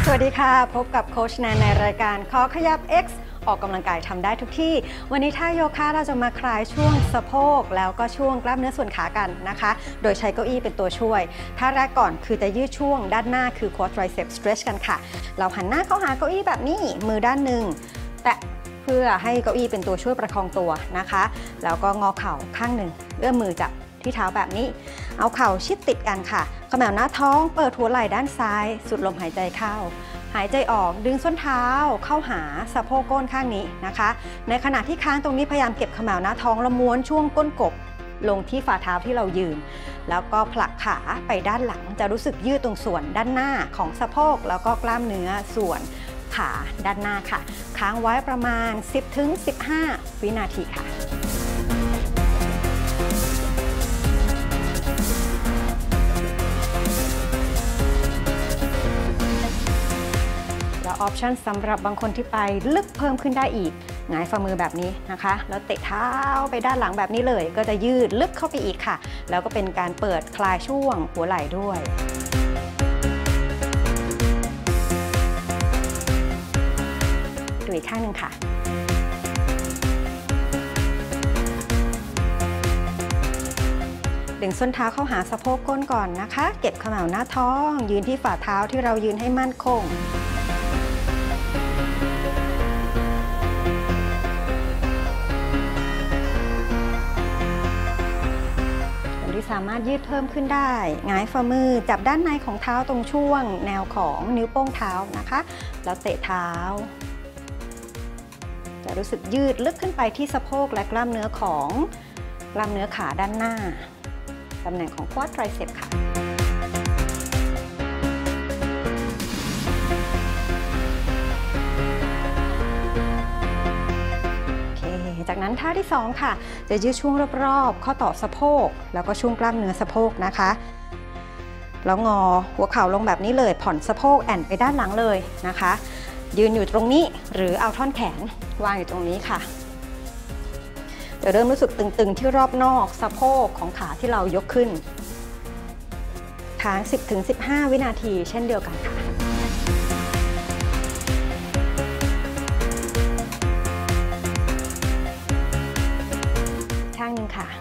วัสดีค่ะพบกับโค้ชแนนในรายการขอขยับ X ออกกำลังกายทำได้ทุกที่วันนี้ท่าโยคะเราจะมาคลายช่วงสะโพกแล้วก็ช่วงกล้ามเนื้อส่วนขากันนะคะโดยใช้เก้าอี้เป็นตัวช่วยท่าแรกก่อนคือจะยืดช่วงด้านหน้าคือ quadricep stretch กันค่ะเราหันหน้าเข้าหาเก้าอี้แบบนี้มือด้านหนึ่งแตะเพื่อให้เก้าอี้เป็นตัวช่วยประคองตัวนะคะแล้วก็งอเข่าข้างหนึ่งเอื้อมมือจับที่เท้าแบบนี้เอาเข่าชิดติดกันค่ะเขม่าหน้าท้องเปิดหัวไหล่ด้านซ้ายสูดลมหายใจเข้าหายใจออกดึงส้นเท้าเข้าหาสะโพกก้นข้างนี้นะคะในขณะที่ค้างตรงนี้พยายามเก็บเขม่าหน้าท้องแล้วม้วนช่วงก้นกบลงที่ฝ่าเท้าที่เรายืนแล้วก็ผลักขาไปด้านหลังจะรู้สึกยืดตรงส่วนด้านหน้าของสะโพกแล้วก็กล้ามเนื้อส่วนขาด้านหน้าค่ะค้างไว้ประมาณ 10-15 วินาทีค่ะออปชั่นสำหรับบางคนที่ไปลึกเพิ่มขึ้นได้อีกหงายฝ่ามือแบบนี้นะคะแล้วเตะเท้าไปด้านหลังแบบนี้เลยก็จะยืดลึกเข้าไปอีกค่ะแล้วก็เป็นการเปิดคลายช่วงหัวไหล่ด้วยดูอีกข้างหนึ่งค่ะดึงส้นเท้าเข้าหาสะโพกก้นก่อนนะคะเก็บเขม่าหน้าท้องยืนที่ฝ่าเท้าที่เรายืนให้มั่นคงสามารถยืดเพิ่มขึ้นได้หงายฝ่ามือจับด้านในของเท้าตรงช่วงแนวของนิ้วโป้งเท้านะคะแล้วเตะเท้าจะรู้สึกยืดลึกขึ้นไปที่สะโพกและกล้ามเนื้อของกล้ามเนื้อขาด้านหน้าตำแหน่งของ quadricep ค่ะจากนั้นท่าที่2ค่ะจะยืดช่วงรอบๆข้อต่อสะโพกแล้วก็ช่วงกล้ามเนื้อสะโพกนะคะแล้วงอหัวเข่าลงแบบนี้เลยผ่อนสะโพกแอนไปด้านหลังเลยนะคะยืนอยู่ตรงนี้หรือเอาท่อนแขนวางอยู่ตรงนี้ค่ะจะเริ่มรู้สึกตึงๆที่รอบนอกสะโพกของขาที่เรายกขึ้นค้าง 10-15 วินาทีเช่นเดียวกันค่ะข้างหนึ่งค่ะ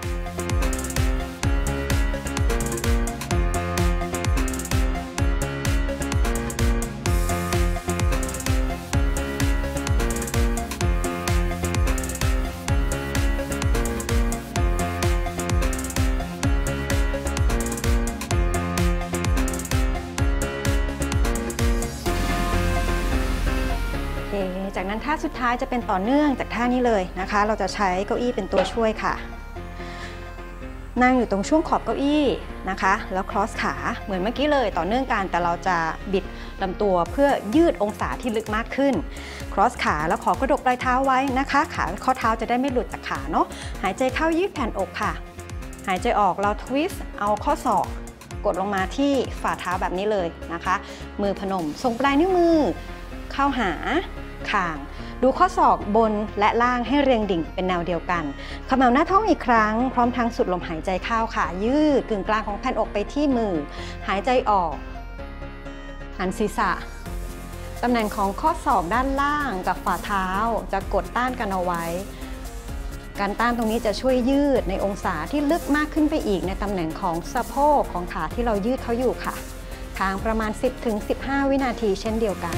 จากนั้นท่าสุดท้ายจะเป็นต่อเนื่องจากท่านี้เลยนะคะเราจะใช้เก้าอี้เป็นตัวช่วยค่ะนั่งอยู่ตรงช่วงขอบเก้าอี้นะคะแล้วครอสขาเหมือนเมื่อกี้เลยต่อเนื่องกันแต่เราจะบิดลำตัวเพื่อยืดองศาที่ลึกมากขึ้นครอสขาแล้วขอกระดกปลายเท้าไว้นะคะขาข้อเท้าจะได้ไม่หลุดจากขาเนาะหายใจเข้ายืดแผ่นอกค่ะหายใจออกเราทวิสต์เอาข้อศอกกดลงมาที่ฝ่าเท้าแบบนี้เลยนะคะมือพนมส่งปลายนิ้วมือเข้าหาคางดูข้อศอกบนและล่างให้เรียงดิ่งเป็นแนวเดียวกันเขม่าหน้าท้องอีกครั้งพร้อมทั้งสูดลมหายใจเข้าค่ะยืดกึ่งกลางของแผ่นอกไปที่มือหายใจออกหันศีรษะตำแหน่งของข้อศอกด้านล่างกับฝ่าเท้าจะกดต้านกันเอาไว้การต้านตรงนี้จะช่วยยืดในองศาที่ลึกมากขึ้นไปอีกในตำแหน่งของสะโพกของขาที่เรายืดเขาอยู่ค่ะค้างประมาณ 10-15 วินาทีเช่นเดียวกัน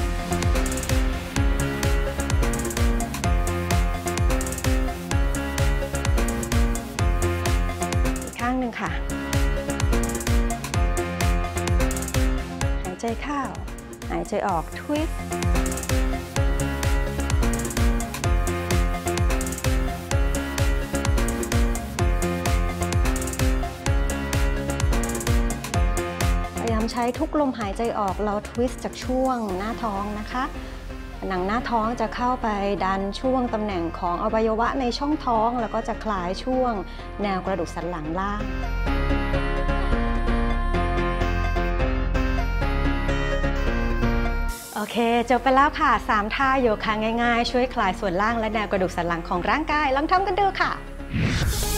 ข้างหนึ่งค่ะหายใจเข้าหายใจออกทวิสต์พยายามใช้ทุกลมหายใจออกเราทวิสต์จากช่วงหน้าท้องนะคะหนังหน้าท้องจะเข้าไปดันช่วงตำแหน่งของอวัยวะในช่องท้องแล้วก็จะคลายช่วงแนวกระดูกสันหลังล่างโอเคจบไปแล้วค่ะ3ท่าโยคะง่ายๆช่วยคลายส่วนล่างและแนวกระดูกสันหลังของร่างกายลองทำกันดูค่ะ